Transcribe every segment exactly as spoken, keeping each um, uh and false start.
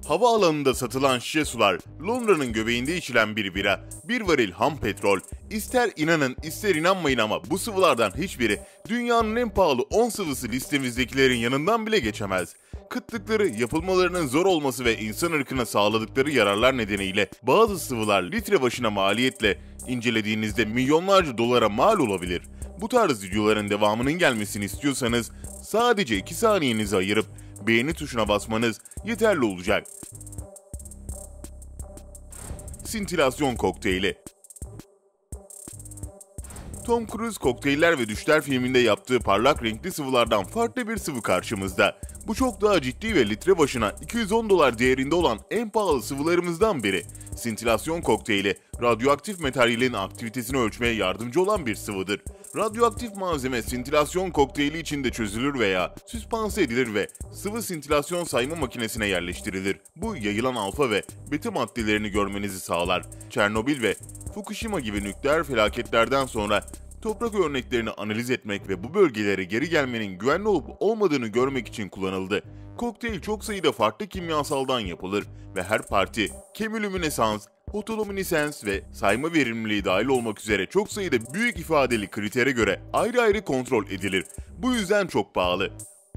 Havaalanında satılan şişe sular, Londra'nın göbeğinde içilen bir bira, bir varil ham petrol, ister inanın ister inanmayın ama bu sıvılardan hiçbiri dünyanın en pahalı on sıvısı listemizdekilerin yanından bile geçemez. Kıtlıkları, yapılmalarının zor olması ve insan ırkına sağladıkları yararlar nedeniyle bazı sıvılar litre başına maliyetle incelediğinizde milyonlarca dolara mal olabilir. Bu tarz videoların devamının gelmesini istiyorsanız sadece iki saniyenizi ayırıp beğeni tuşuna basmanız yeterli olacak. Sintilasyon kokteyli. Tom Cruise Kokteyller ve Düşler filminde yaptığı parlak renkli sıvılardan farklı bir sıvı karşımızda. Bu çok daha ciddi ve litre başına iki yüz on dolar değerinde olan en pahalı sıvılarımızdan biri. Sintilasyon kokteyli, radyoaktif materyalin aktivitesini ölçmeye yardımcı olan bir sıvıdır. Radyoaktif malzeme sintilasyon kokteyli içinde çözülür veya süspanse edilir ve sıvı sintilasyon sayma makinesine yerleştirilir. Bu yayılan alfa ve beta maddelerini görmenizi sağlar. Çernobil ve Fukushima gibi nükleer felaketlerden sonra toprak örneklerini analiz etmek ve bu bölgelere geri gelmenin güvenli olup olmadığını görmek için kullanıldı. Kokteyl çok sayıda farklı kimyasaldan yapılır ve her parti kemilüminesans, fotoluminesens ve sayma verimliliği dahil olmak üzere çok sayıda büyük ifadeli kritere göre ayrı ayrı kontrol edilir. Bu yüzden çok pahalı.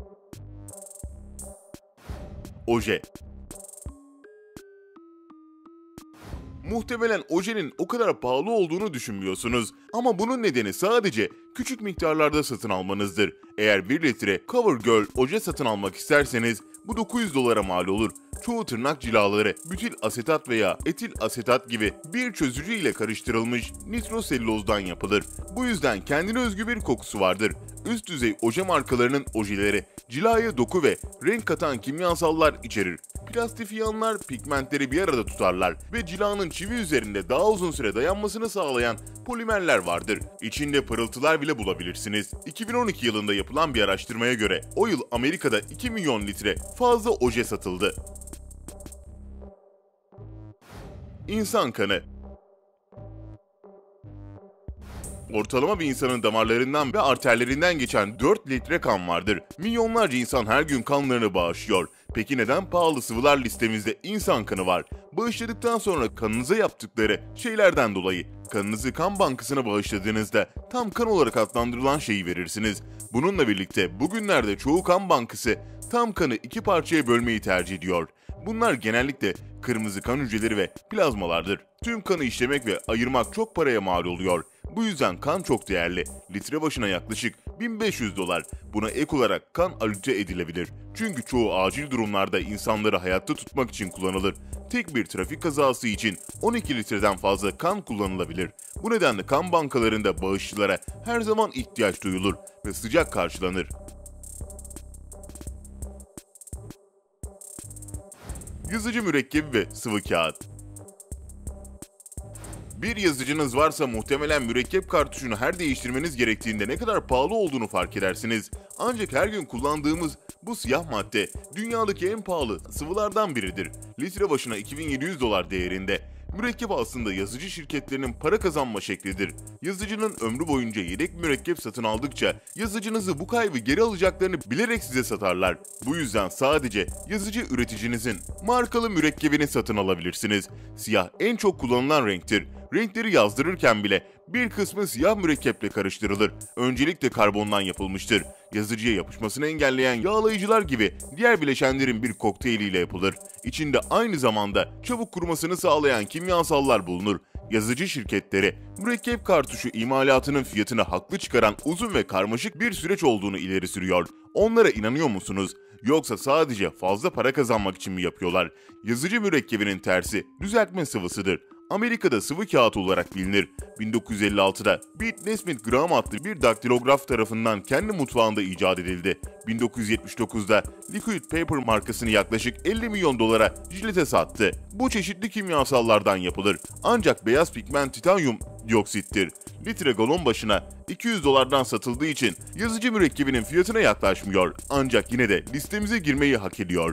Oje. Muhtemelen ojenin o kadar pahalı olduğunu düşünmüyorsunuz ama bunun nedeni sadece küçük miktarlarda satın almanızdır. Eğer bir litre CoverGirl oje satın almak isterseniz bu dokuz yüz dolara mal olur. Çoğu tırnak cilaları butil asetat veya etil asetat gibi bir çözücü ile karıştırılmış nitrosellülozdan yapılır. Bu yüzden kendine özgü bir kokusu vardır. Üst düzey oje markalarının ojeleri cilaya doku ve renk katan kimyasallar içerir. Plastifiyanlar pigmentleri bir arada tutarlar ve cilanın çivi üzerinde daha uzun süre dayanmasını sağlayan polimerler vardır. İçinde pırıltılar bile bulabilirsiniz. iki bin on iki yılında yapılan bir araştırmaya göre o yıl Amerika'da iki milyon litre fazla oje satıldı. İnsan kanı. Ortalama bir insanın damarlarından ve arterlerinden geçen dört litre kan vardır. Milyonlarca insan her gün kanlarını bağışlıyor. Peki neden pahalı sıvılar listemizde insan kanı var? Bağışladıktan sonra kanınıza yaptıkları şeylerden dolayı kanınızı kan bankasına bağışladığınızda tam kan olarak adlandırılan şeyi verirsiniz. Bununla birlikte bugünlerde çoğu kan bankası tam kanı iki parçaya bölmeyi tercih ediyor. Bunlar genellikle kırmızı kan hücreleri ve plazmalardır. Tüm kanı işlemek ve ayırmak çok paraya mal oluyor. Bu yüzden kan çok değerli. Litre başına yaklaşık bin beş yüz dolar. Buna ek olarak kan alüte edilebilir. Çünkü çoğu acil durumlarda insanları hayatta tutmak için kullanılır. Tek bir trafik kazası için on iki litreden fazla kan kullanılabilir. Bu nedenle kan bankalarında bağışçılara her zaman ihtiyaç duyulur ve sıcak karşılanır. Yazıcı mürekkebi ve sıvı kağıt. Bir yazıcınız varsa muhtemelen mürekkep kartuşunu her değiştirmeniz gerektiğinde ne kadar pahalı olduğunu fark edersiniz. Ancak her gün kullandığımız bu siyah madde dünyadaki en pahalı sıvılardan biridir. Litre başına iki bin yedi yüz dolar değerinde. Mürekkep aslında yazıcı şirketlerinin para kazanma şeklidir. Yazıcının ömrü boyunca yedek mürekkep satın aldıkça yazıcınızı bu kaybı geri alacaklarını bilerek size satarlar. Bu yüzden sadece yazıcı üreticinizin markalı mürekkebini satın alabilirsiniz. Siyah en çok kullanılan renktir. Renkleri yazdırırken bile bir kısmı siyah mürekkeple karıştırılır. Öncelikle karbondan yapılmıştır. Yazıcıya yapışmasını engelleyen yağlayıcılar gibi diğer bileşenlerin bir kokteyliyle yapılır. İçinde aynı zamanda çabuk kurumasını sağlayan kimyasallar bulunur. Yazıcı şirketleri mürekkep kartuşu imalatının fiyatını haklı çıkaran uzun ve karmaşık bir süreç olduğunu ileri sürüyor. Onlara inanıyor musunuz? Yoksa sadece fazla para kazanmak için mi yapıyorlar? Yazıcı mürekkebinin tersi düzeltme sıvısıdır. Amerika'da sıvı kağıt olarak bilinir. bin dokuz yüz elli altıda Beat Nesmith Graham adlı bir daktilograf tarafından kendi mutfağında icat edildi. bin dokuz yüz yetmiş dokuzda Liquid Paper markasını yaklaşık elli milyon dolara Gillette'e sattı. Bu çeşitli kimyasallardan yapılır. Ancak beyaz pigment titanyum dioksittir. Litre galon başına iki yüz dolardan satıldığı için yazıcı mürekkebinin fiyatına yaklaşmıyor. Ancak yine de listemize girmeyi hak ediyor.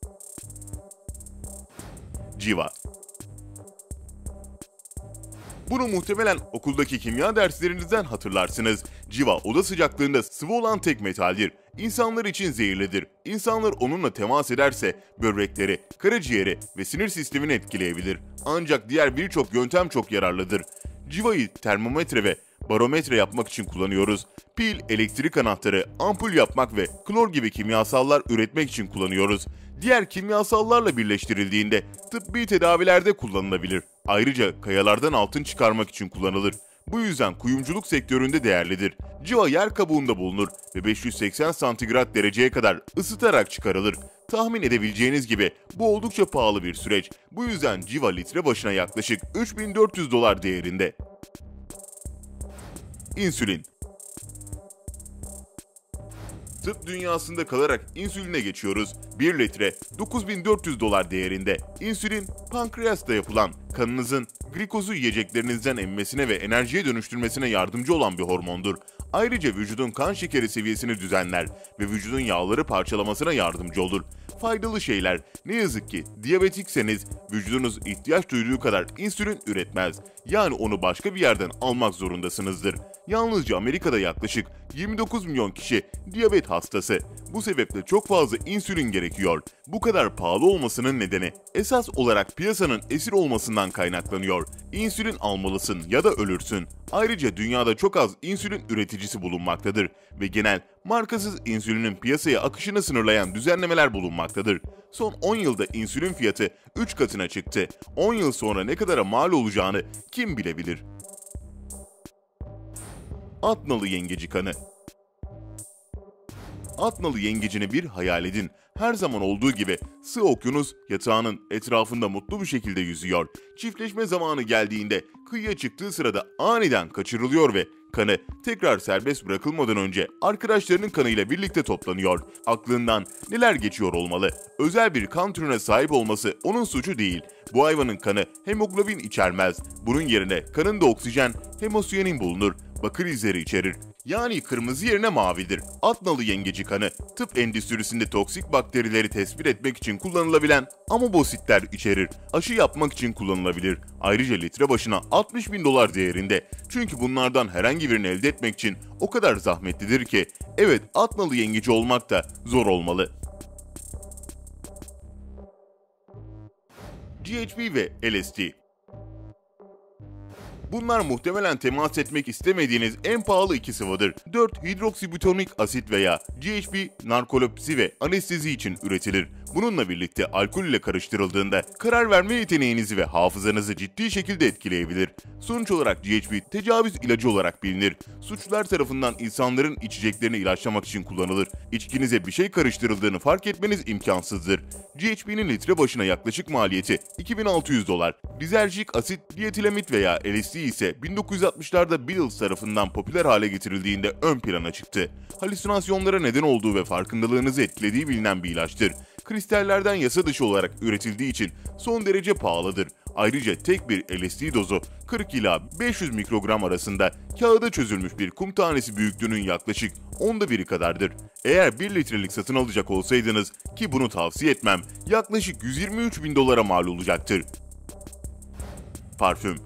Civa. Bunu muhtemelen okuldaki kimya derslerinizden hatırlarsınız. Civa oda sıcaklığında sıvı olan tek metaldir. İnsanlar için zehirlidir. İnsanlar onunla temas ederse böbrekleri, karaciğeri ve sinir sistemini etkileyebilir. Ancak diğer birçok yöntem çok yararlıdır. Civa'yı termometre ve barometre yapmak için kullanıyoruz. Pil, elektrik anahtarı, ampul yapmak ve klor gibi kimyasallar üretmek için kullanıyoruz. Diğer kimyasallarla birleştirildiğinde tıbbi tedavilerde kullanılabilir. Ayrıca kayalardan altın çıkarmak için kullanılır. Bu yüzden kuyumculuk sektöründe değerlidir. Civa yer kabuğunda bulunur ve beş yüz seksen santigrat dereceye kadar ısıtarak çıkarılır. Tahmin edebileceğiniz gibi bu oldukça pahalı bir süreç. Bu yüzden civa litre başına yaklaşık üç bin dört yüz dolar değerinde. İnsülin. Tıp dünyasında kalarak insüline geçiyoruz. bir litre dokuz bin dört yüz dolar değerinde. İnsülin, pankreasta yapılan, kanınızın glikozu yiyeceklerinizden emmesine ve enerjiye dönüştürmesine yardımcı olan bir hormondur. Ayrıca vücudun kan şekeri seviyesini düzenler ve vücudun yağları parçalamasına yardımcı olur. Faydalı şeyler. Ne yazık ki diyabetikseniz vücudunuz ihtiyaç duyduğu kadar insülin üretmez. Yani onu başka bir yerden almak zorundasınızdır. Yalnızca Amerika'da yaklaşık yirmi dokuz milyon kişi diyabet hastası. Bu sebeple çok fazla insülin gerekiyor. Bu kadar pahalı olmasının nedeni esas olarak piyasanın esir olmasından kaynaklanıyor. İnsülin almalısın ya da ölürsün. Ayrıca dünyada çok az insülin üreticisi bulunmaktadır ve genel markasız insülinin piyasaya akışını sınırlayan düzenlemeler bulunmaktadır. Son on yılda insülin fiyatı üç katına çıktı. on yıl sonra ne kadara mal olacağını kim bilebilir? At nalı yengeci kanı. At nalı yengecini bir hayal edin. Her zaman olduğu gibi sığ okyanus yatağının etrafında mutlu bir şekilde yüzüyor. Çiftleşme zamanı geldiğinde kıyıya çıktığı sırada aniden kaçırılıyor ve kanı tekrar serbest bırakılmadan önce arkadaşlarının kanıyla birlikte toplanıyor. Aklından neler geçiyor olmalı? Özel bir kan türüne sahip olması onun suçu değil. Bu hayvanın kanı hemoglobin içermez. Bunun yerine kanında oksijen, hemosiyanin bulunur. Bakır izleri içerir. Yani kırmızı yerine mavidir. At nalı yengeci kanı, tıp endüstrisinde toksik bakterileri tespit etmek için kullanılabilen amobositler içerir. Aşı yapmak için kullanılabilir. Ayrıca litre başına altmış bin dolar değerinde. Çünkü bunlardan herhangi birini elde etmek için o kadar zahmetlidir ki, evet at nalı yengeci olmak da zor olmalı. G H B ve L S D. Bunlar muhtemelen temas etmek istemediğiniz en pahalı iki sıvıdır. dört hidroksibutonik asit veya G H B narkolepsi ve anestezi için üretilir. Bununla birlikte alkol ile karıştırıldığında karar verme yeteneğinizi ve hafızanızı ciddi şekilde etkileyebilir. Sonuç olarak G H B tecavüz ilacı olarak bilinir. Suçlular tarafından insanların içeceklerini ilaçlamak için kullanılır. İçkinize bir şey karıştırıldığını fark etmeniz imkansızdır. G H B'nin litre başına yaklaşık maliyeti iki bin altı yüz dolar. Dizerjik asit, dietilamit veya L S D ise bin dokuz yüz altmışlarda Beatles tarafından popüler hale getirildiğinde ön plana çıktı. Halüsinasyonlara neden olduğu ve farkındalığınızı etkilediği bilinen bir ilaçtır. Kristallerden yasa dışı olarak üretildiği için son derece pahalıdır. Ayrıca tek bir L S D dozu kırk ila beş yüz mikrogram arasında kağıda çözülmüş bir kum tanesi büyüklüğünün yaklaşık onda biri kadardır. Eğer bir litrelik satın alacak olsaydınız, ki bunu tavsiye etmem, yaklaşık yüz yirmi üç bin dolara mal olacaktır. Parfüm.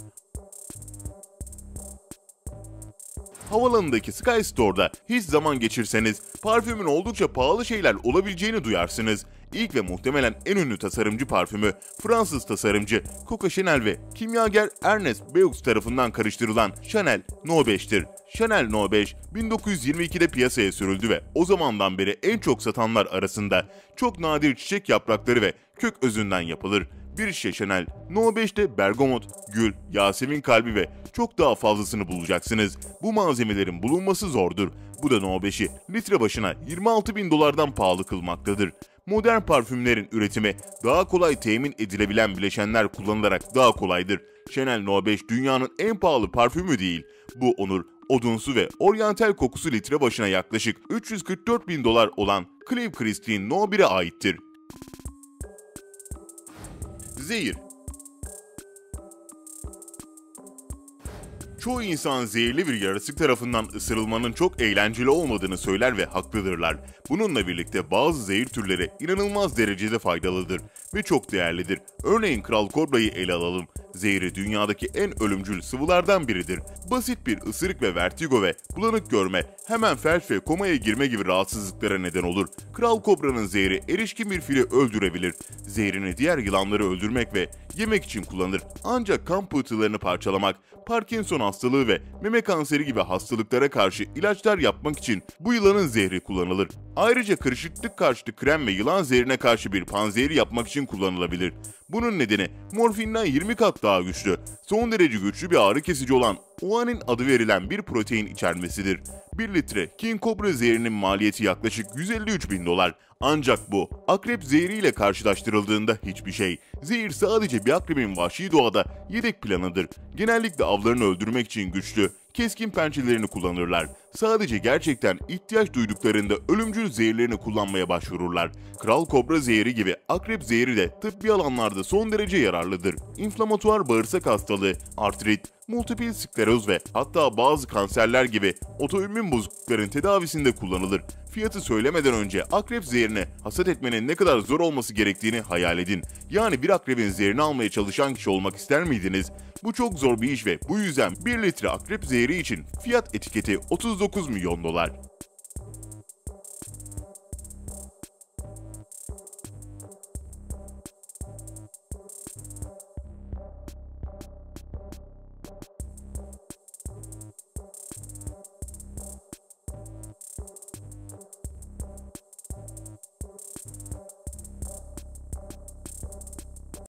Havalanındaki Sky Store'da hiç zaman geçirseniz parfümün oldukça pahalı şeyler olabileceğini duyarsınız. İlk ve muhtemelen en ünlü tasarımcı parfümü Fransız tasarımcı Coco Chanel ve kimyager Ernest Beaux tarafından karıştırılan Chanel No beş'tir. Chanel No beş bin dokuz yüz yirmi ikide piyasaya sürüldü ve o zamandan beri en çok satanlar arasında. Çok nadir çiçek yaprakları ve kök özünden yapılır. Bir şişe Chanel No beş'te bergamot, gül, yasemin kalbi ve çok daha fazlasını bulacaksınız. Bu malzemelerin bulunması zordur. Bu da No beş'i litre başına yirmi altı bin dolardan pahalı kılmaktadır. Modern parfümlerin üretimi daha kolay temin edilebilen bileşenler kullanılarak daha kolaydır. Chanel No beş dünyanın en pahalı parfümü değil. Bu onur, odunsu ve oryantal kokusu litre başına yaklaşık üç yüz kırk dört bin dolar olan Clive Christine No bir'e aittir. Zehir. Çoğu insan zehirli bir yaratık tarafından ısırılmanın çok eğlenceli olmadığını söyler ve haklıdırlar. Bununla birlikte bazı zehir türleri inanılmaz derecede faydalıdır ve çok değerlidir. Örneğin Kral Kobra'yı ele alalım. Zehri dünyadaki en ölümcül sıvılardan biridir. Basit bir ısırık ve vertigo ve bulanık görme, hemen felç ve komaya girme gibi rahatsızlıklara neden olur. Kral kobranın zehri erişkin bir fili öldürebilir. Zehrini diğer yılanları öldürmek ve yemek için kullanır. Ancak kan pıhtılarını parçalamak, Parkinson hastalığı ve meme kanseri gibi hastalıklara karşı ilaçlar yapmak için bu yılanın zehri kullanılır. Ayrıca kırışıklık karşıtı krem ve yılan zehrine karşı bir panzehir yapmak için kullanılabilir. Bunun nedeni morfinden yirmi kat daha güçlü, son derece güçlü bir ağrı kesici olan oanin adı verilen bir protein içermesidir. bir litre King Cobra zehrinin maliyeti yaklaşık yüz elli üç bin dolar. Ancak bu akrep zehriyle karşılaştırıldığında hiçbir şey. Zehir sadece bir akrebin vahşi doğada yedek planıdır. Genellikle avlarını öldürmek için güçlü, keskin pençelerini kullanırlar. Sadece gerçekten ihtiyaç duyduklarında ölümcül zehirlerini kullanmaya başvururlar. Kral kobra zehri gibi akrep zehri de tıbbi alanlarda son derece yararlıdır. İnflamatuar bağırsak hastalığı, artrit, multiple skleroz ve hatta bazı kanserler gibi otoimmün bozuklukların tedavisinde kullanılır. Fiyatı söylemeden önce akrep zehrini hasat etmenin ne kadar zor olması gerektiğini hayal edin. Yani bir akrebin zehrini almaya çalışan kişi olmak ister miydiniz? Bu çok zor bir iş ve bu yüzden bir litre akrep zehri için fiyat etiketi otuz dokuz milyon dolar.